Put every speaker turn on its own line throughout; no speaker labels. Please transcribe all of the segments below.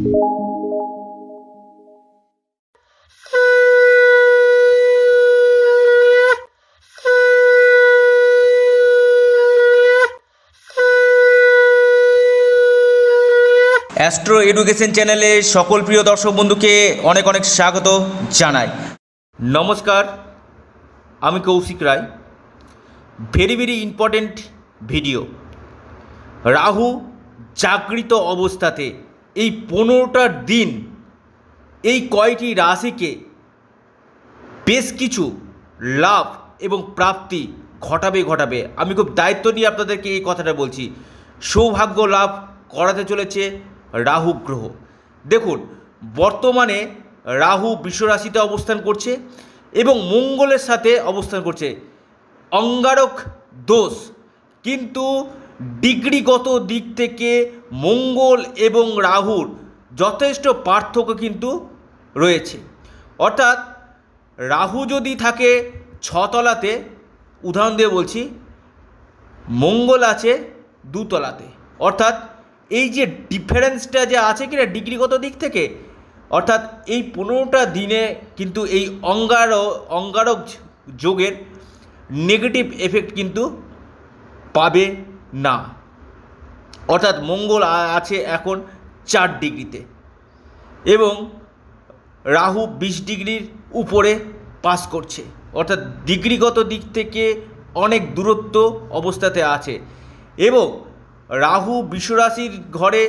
Astro education চ্যানেলে সকল প্রিয় দর্শক বন্ধুকে অনেক অনেক স্বাগত জানাই। নমস্কার, আমি Koushik Roy. Very important video. Rahu জাগৃত অবস্থাতে এই 15টা দিন এই কয়টি রাশিকে বেশ কিছু লাভ এবং প্রাপ্তি ঘটাবে। আমি খুব দায়িত্ব নিয়ে আপনাদেরকে এই কথাটা বলছি। সৌভাগ্য লাভ করাতে চলেছে রাহু গ্রহ। দেখুন, বর্তমানে রাহু বৃষরাশিতে অবস্থান করছে এবং মঙ্গলের সাথে অবস্থান করছে। অঙ্গারক দোষ, কিন্তু ডিগ্রিগত দিক থেকে মঙ্গল এবং রাহুর যথেষ্ট পার্থক্য কিন্তু রয়েছে। অর্থাৎ রাহু যদি থাকে 6 তলাতে, উদাহরণ দিয়ে বলছি, মঙ্গল আছে 2 তলাতে। অর্থাৎ এই যে ডিফারেন্সটা যে আছে কিনা ডিগ্রিগত দিক থেকে, অর্থাৎ এই 15টা দিনে কিন্তু এই অঙ্গারক যোগের নেগেটিভ এফেক্ট কিন্তু পাবে না। অর্থাৎ মঙ্গল আছে এখন 4 ডিগ্রিতে এবং রাহু 20 ডিগ্রির উপরে পাস করছে। অর্থাৎ ডিগ্রিগত দিক থেকে অনেক দূরত্ব অবস্থাতে আছে এবং রাহু বৃষরাশির ঘরে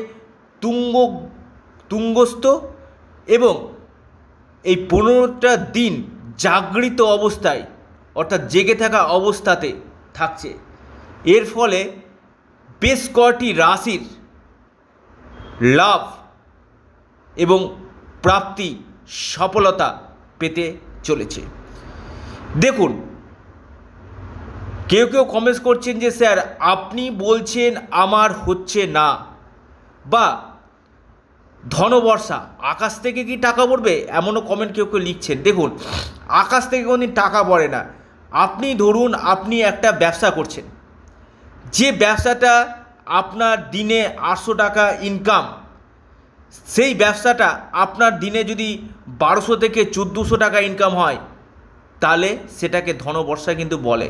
তুঙ্গস্থ এবং এই 15টা দিন জাগৃত অবস্থায়, অর্থাৎ জেগে থাকা অবস্থাতে থাকছে। এর ফলে বেশ কয়টি রাশির লাভ এবং প্রাপ্তি সফলতা পেতে চলেছে। দেখুন, কেউ কমেন্টস করছেন যে স্যার আপনি বলছেন আমার হচ্ছে না, বা ধনবর্ষা, আকাশ থেকে কি টাকা পড়বে, এমনও কমেন্ট কেউ লিখছেন। দেখুন, আকাশ থেকে কোনোদিন টাকা পড়ে না। আপনি ধরুন আপনি একটা ব্যবসা করছেন, যে ব্যবসাটা আপনার দিনে 800 টাকা ইনকাম, সেই ব্যবসাটা আপনার দিনে যদি 1200 থেকে 1400 টাকা ইনকাম হয়, তাহলে সেটাকে ধনবর্ষা কিন্তু বলে।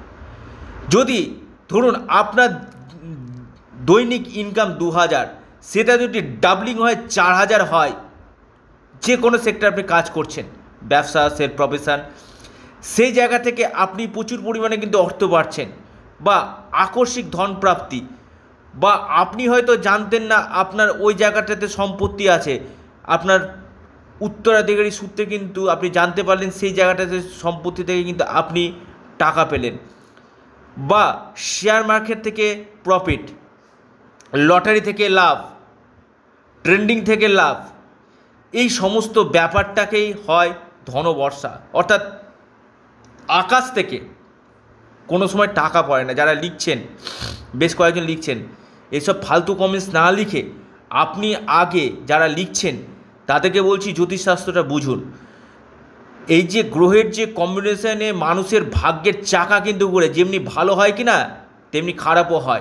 যদি ধরুন আপনার দৈনিক ইনকাম 2000, সেটা যদি ডাবলিং হয় 4000 হয়, যে কোনো সেক্টরে আপনি কাজ করছেন, ব্যবসা, সেলফ প্রফেশন, সেই জায়গা থেকে আপনি প্রচুর পরিমাণে কিন্তু অর্থ পাচ্ছেন বা আকস্মিক ধন প্রাপ্তি, বা আপনি হয়তো জানতেন না আপনার ওই জায়গাটাতে সম্পত্তি আছে, আপনার উত্তরাধিকারী সূত্রে কিন্তু আপনি জানতে পারলেন সেই জায়গাটাতে সম্পত্তি থেকে কিন্তু আপনি টাকা পেলেন, বা শেয়ার মার্কেট থেকে প্রফিট, লটারি থেকে লাভ, ট্রেন্ডিং থেকে লাভ, এই সমস্ত ব্যাপারটাকেই হয় ধনবর্ষা। অর্থাৎ আকাশ থেকে কোনো সময় টাকা পড়ে না। যারা লিখছেন, বেশ কয়েকজন লিখছেন, এইসব ফালতু কমেন্টস না লিখে আপনি আগে যারা লিখছেন তাদেরকে বলছি জ্যোতিষশাস্ত্রটা বুঝুন। এই যে গ্রহের যে কম্বিনেশনে মানুষের ভাগ্যের চাকা কিন্তু ঘুরে, যেমনি ভালো হয় কি না তেমনি খারাপও হয়।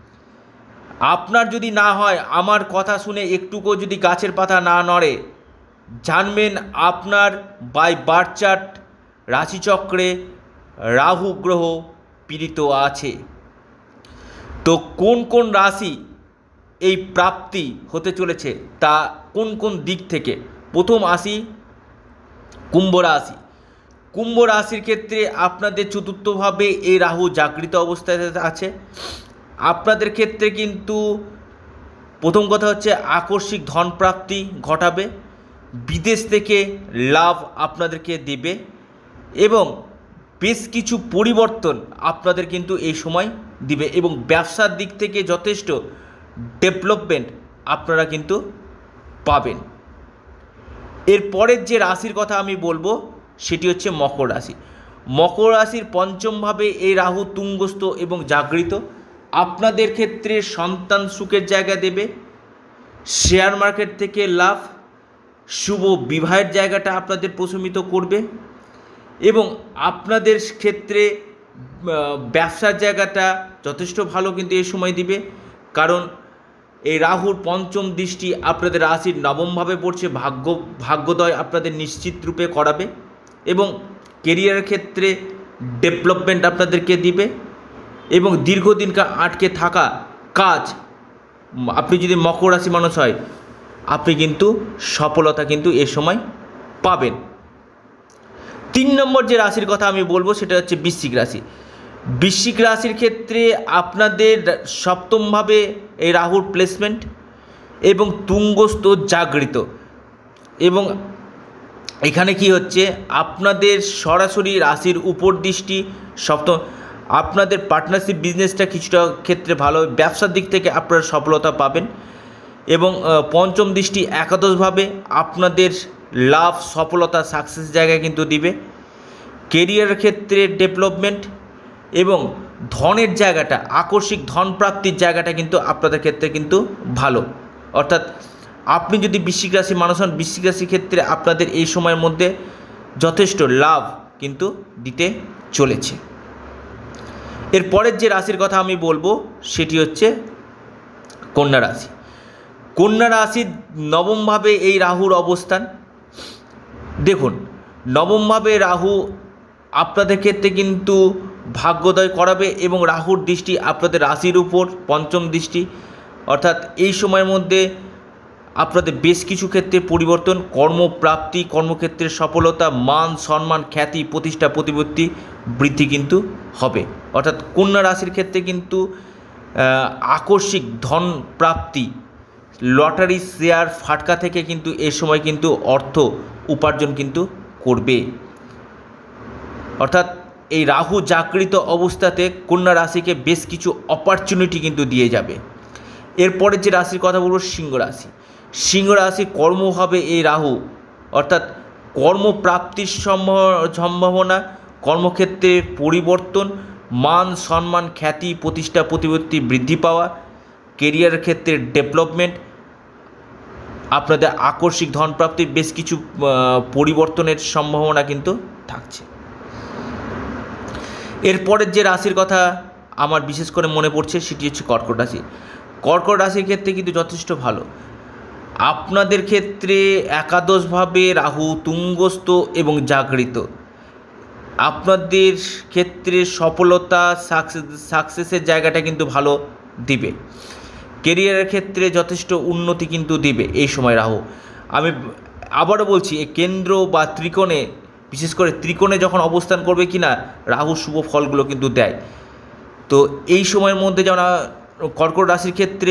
আপনার যদি না হয়, আমার কথা শুনে একটুকু যদি গাছের পাতা না নড়ে, জানবেন আপনার বাই বার্থ চার্ট রাশিচক্রে রাহু গ্রহ পীড়িত আছে। তো কোন রাশি এই প্রাপ্তি হতে চলেছে, তা কোন দিক থেকে? প্রথম আসি কুম্ভ রাশি। কুম্ভ রাশির ক্ষেত্রে আপনাদের চতুর্থভাবে এই রাহু জাগৃত অবস্থায় আছে। আপনাদের ক্ষেত্রে কিন্তু প্রথম কথা হচ্ছে আকস্মিক ধন প্রাপ্তি ঘটাবে, বিদেশ থেকে লাভ আপনাদেরকে দেবে এবং বেশ কিছু পরিবর্তন আপনাদের কিন্তু এই সময় দিবে এবং ব্যবসার দিক থেকে যথেষ্ট ডেভেলপমেন্ট আপনারা কিন্তু পাবেন। এরপরের যে রাশির কথা আমি বলবো সেটি হচ্ছে মকর রাশি। মকর রাশির পঞ্চমভাবে এই রাহু তুঙ্গস্থ এবং জাগৃত। আপনাদের ক্ষেত্রে সন্তান সুখের জায়গা দেবে, শেয়ার মার্কেট থেকে লাভ, শুভ বিবাহের জায়গাটা আপনাদের প্রশমিত করবে এবং আপনাদের ক্ষেত্রে ব্যবসার জায়গাটা যথেষ্ট ভালো কিন্তু এই সময় দিবে। কারণ এই রাহুর পঞ্চম দৃষ্টি আপনাদের রাশির নবমভাবে পড়ছে, ভাগ্যোদয় আপনাদের নিশ্চিত রূপে করাবে এবং কেরিয়ারের ক্ষেত্রে ডেভেলপমেন্ট আপনাদেরকে দিবে এবং দীর্ঘদিনকার আটকে থাকা কাজ, আপনি যদি মকর রাশি মানুষ হয় আপনি কিন্তু সফলতা কিন্তু এ সময় পাবেন। 3 নম্বর যে রাশির কথা আমি বলবো সেটা হচ্ছে বৃশ্চিক রাশি। বৃশ্চিক রাশির ক্ষেত্রে আপনাদের সপ্তমভাবে এই রাহুর প্লেসমেন্ট এবং তুঙ্গস্থ জাগৃত, এবং এখানে কি হচ্ছে আপনাদের সরাসরি রাশির উপর দৃষ্টি সপ্তম, আপনাদের পার্টনারশিপ বিজনেসটা কিছুটা ক্ষেত্রে ভালো, ব্যবসার দিক থেকে আপনারা সফলতা পাবেন এবং পঞ্চম দৃষ্টি একাদশভাবে আপনাদের লাভ সফলতা সাকসেস জায়গায় কিন্তু দিবে। কেরিয়ারের ক্ষেত্রে ডেভেলপমেন্ট এবং ধনের জায়গাটা, আকস্মিক ধন প্রাপ্তির জায়গাটা কিন্তু আপনাদের ক্ষেত্রে কিন্তু ভালো। অর্থাৎ আপনি যদি বৃশ্চিক রাশি মানুষ হন, বৃশ্চিক রাশির ক্ষেত্রে আপনাদের এই সময়ের মধ্যে যথেষ্ট লাভ কিন্তু দিতে চলেছে। এরপরের যে রাশির কথা আমি বলবো সেটি হচ্ছে কন্যা রাশি। কন্যা রাশির নবমভাবে এই রাহুর অবস্থান। দেখুন, নবমভাবে রাহু আপনাদের ক্ষেত্রে কিন্তু ভাগ্যোদয় করাবে এবং রাহুর দৃষ্টি আপনাদের রাশির উপর পঞ্চম দৃষ্টি, অর্থাৎ এই সময়ের মধ্যে আপনাদের বেশ কিছু ক্ষেত্রে পরিবর্তন, কর্মপ্রাপ্তি, কর্মক্ষেত্রের সফলতা, মান সম্মান, খ্যাতি, প্রতিষ্ঠা, প্রতিপত্তি বৃদ্ধি কিন্তু হবে। অর্থাৎ কন্যা রাশির ক্ষেত্রে কিন্তু আকস্মিক ধন প্রাপ্তি, লটারি, শেয়ার, ফাটকা থেকে কিন্তু এ সময় কিন্তু অর্থ উপার্জন কিন্তু করবে। অর্থাৎ এই রাহু জাগৃত অবস্থাতে কন্যা রাশিকে বেশ কিছু অপরচুনিটি কিন্তু দিয়ে যাবে। এরপরে যে রাশির কথা বলবো সিংহ রাশি। সিংহ রাশি কর্মভাবে এই রাহু, অর্থাৎ কর্মপ্রাপ্তির সম্ভাবনা, কর্মক্ষেত্রে পরিবর্তন, মান সম্মান, খ্যাতি, প্রতিষ্ঠা, প্রতিপত্তি বৃদ্ধি পাওয়া, কেরিয়ারের ক্ষেত্রে ডেভেলপমেন্ট, আপনাদের আকস্মিক ধনপ্রাপ্তির বেশ কিছু পরিবর্তনের সম্ভাবনা কিন্তু থাকছে। এরপরের যে রাশির কথা আমার বিশেষ করে মনে পড়ছে সেটি হচ্ছে কর্কট রাশি। কর্কট রাশির ক্ষেত্রে কিন্তু যথেষ্ট ভালো। আপনাদের ক্ষেত্রে একাদশভাবে রাহু তুঙ্গস্থ এবং জাগৃত, আপনাদের ক্ষেত্রে সফলতা সাকসেসের জায়গাটা কিন্তু ভালো দিবে। কেরিয়ারের ক্ষেত্রে যথেষ্ট উন্নতি কিন্তু দিবে এই সময় রাহু। আমি আবারও বলছি, এই কেন্দ্র বা ত্রিকোণে, বিশেষ করে ত্রিকোণে যখন অবস্থান করবে কি না, রাহু শুভ ফলগুলো কিন্তু দেয়। তো এই সময়ের মধ্যে যেমন কর্কট রাশির ক্ষেত্রে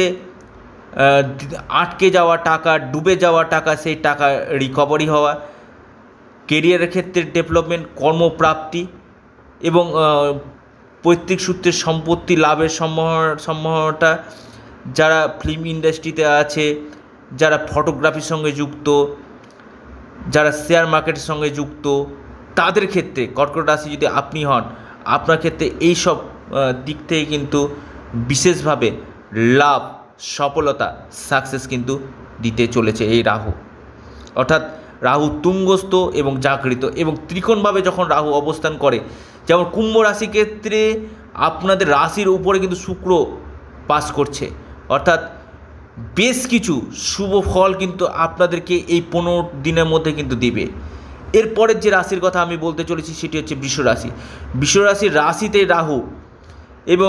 আটকে যাওয়া টাকা, ডুবে যাওয়া টাকা, সেই টাকা রিকভারি হওয়া, কেরিয়ারের ক্ষেত্রে ডেভেলপমেন্ট, কর্মপ্রাপ্তি এবং পৈতৃক সূত্রের সম্পত্তি লাভের সম্ভাবনাটা, যারা ফিল্ম ইন্ডাস্ট্রিতে আছে, যারা ফটোগ্রাফির সঙ্গে যুক্ত, যারা শেয়ার মার্কেটের সঙ্গে যুক্ত, তাদের ক্ষেত্রে কর্কট রাশি যদি আপনি হন, আপনার ক্ষেত্রে এই সব দিক থেকে কিন্তু বিশেষভাবে লাভ, সফলতা, সাকসেস কিন্তু দিতে চলেছে এই রাহু। অর্থাৎ রাহু তুঙ্গস্থ এবং জাগৃত এবং ত্রিকোণভাবে যখন রাহু অবস্থান করে, যেমন কুম্ভ রাশির ক্ষেত্রে আপনাদের রাশির উপরে কিন্তু শুক্র পাস করছে, অর্থাৎ বেশ কিছু শুভ ফল কিন্তু আপনাদেরকে এই 15 দিনের মধ্যে কিন্তু দিবে। এরপরের যে রাশির কথা আমি বলতে চলেছি সেটি হচ্ছে বৃষ রাশি। বৃষ রাশির রাশিতে রাহু এবং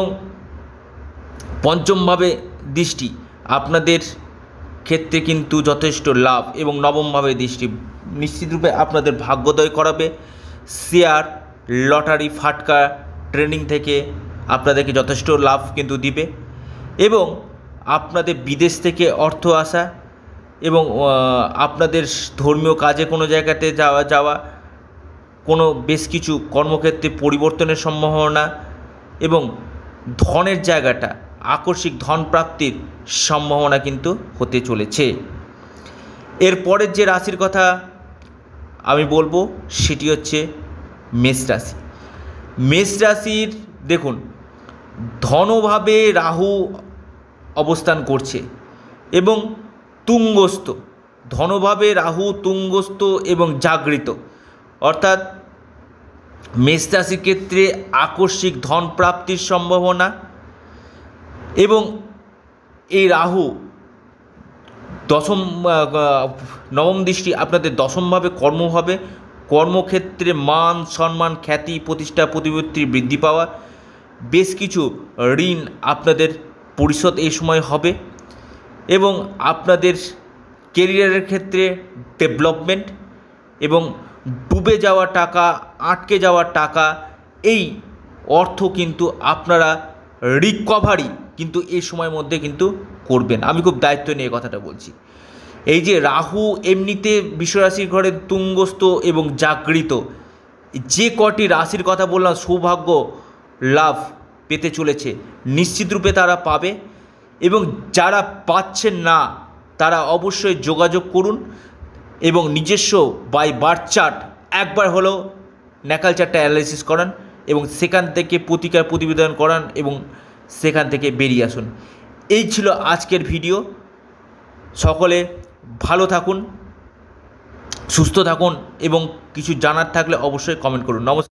পঞ্চমভাবে দৃষ্টি আপনাদের ক্ষেত্রে কিন্তু যথেষ্ট লাভ এবং নবমভাবে দৃষ্টি নিশ্চিতরূপে আপনাদের ভাগ্যোদয় করাবে। শেয়ার, লটারি, ফাটকা, ট্রেনিং থেকে আপনাদেরকে যথেষ্ট লাভ কিন্তু দিবে এবং আপনাদের বিদেশ থেকে অর্থ আসা এবং আপনাদের ধর্মীয় কাজে কোনো জায়গাতে যাওয়া, কোনো বেশ কিছু কর্মক্ষেত্রে পরিবর্তনের সম্ভাবনা এবং ধনের জায়গাটা, আকস্মিক ধন প্রাপ্তির সম্ভাবনা কিন্তু হতে চলেছে। এরপরের যে রাশির কথা আমি বলবো সেটি হচ্ছে মেষ রাশি। মেষ রাশির দেখুন, ধনভাবে রাহু অবস্থান করছে এবং তুঙ্গস্থ, ধনভাবে রাহু তুঙ্গস্থ এবং জাগৃত, অর্থাৎ মেষ রাশির ক্ষেত্রে আকস্মিক ধন প্রাপ্তির সম্ভাবনা এবং এই রাহু নবম দৃষ্টি আপনাদের দশমভাবে কর্মভাবে, কর্মক্ষেত্রে মান সম্মান খ্যাতি প্রতিষ্ঠা প্রতিপত্তি বৃদ্ধি পাওয়া, বেশ কিছু ঋণ আপনাদের পরিশোধ এই সময় হবে এবং আপনাদের কেরিয়ারের ক্ষেত্রে ডেভেলপমেন্ট এবং ডুবে যাওয়া টাকা, আটকে যাওয়া টাকা, এই অর্থ কিন্তু আপনারা রিকভারি কিন্তু এই সময়ের মধ্যে কিন্তু করবেন। আমি খুব দায়িত্ব নিয়ে কথাটা বলছি। এই যে রাহু এমনিতে বিশ্বরাশির ঘরে তুঙ্গস্থ এবং জাগৃত, যে কটি রাশির কথা বললাম সৌভাগ্য লাভ পেতে চলেছে, নিশ্চিত রূপে তারা পাবে এবং যারা পাচ্ছেন না তারা অবশ্যই যোগাযোগ করুন এবং নিজস্ব বাই বার্থ চার্ট একবার হলেও ন্যাকাল চার্টটা অ্যানালাইসিস করান এবং সেখান থেকে প্রতিকার প্রতিবেদন করান এবং সেখান থেকে বেরিয়ে আসুন। এই ছিল আজকের ভিডিও। সকলে ভালো থাকুন, সুস্থ থাকুন এবং কিছু জানার থাকলে অবশ্যই কমেন্ট করুন। নমস্কার।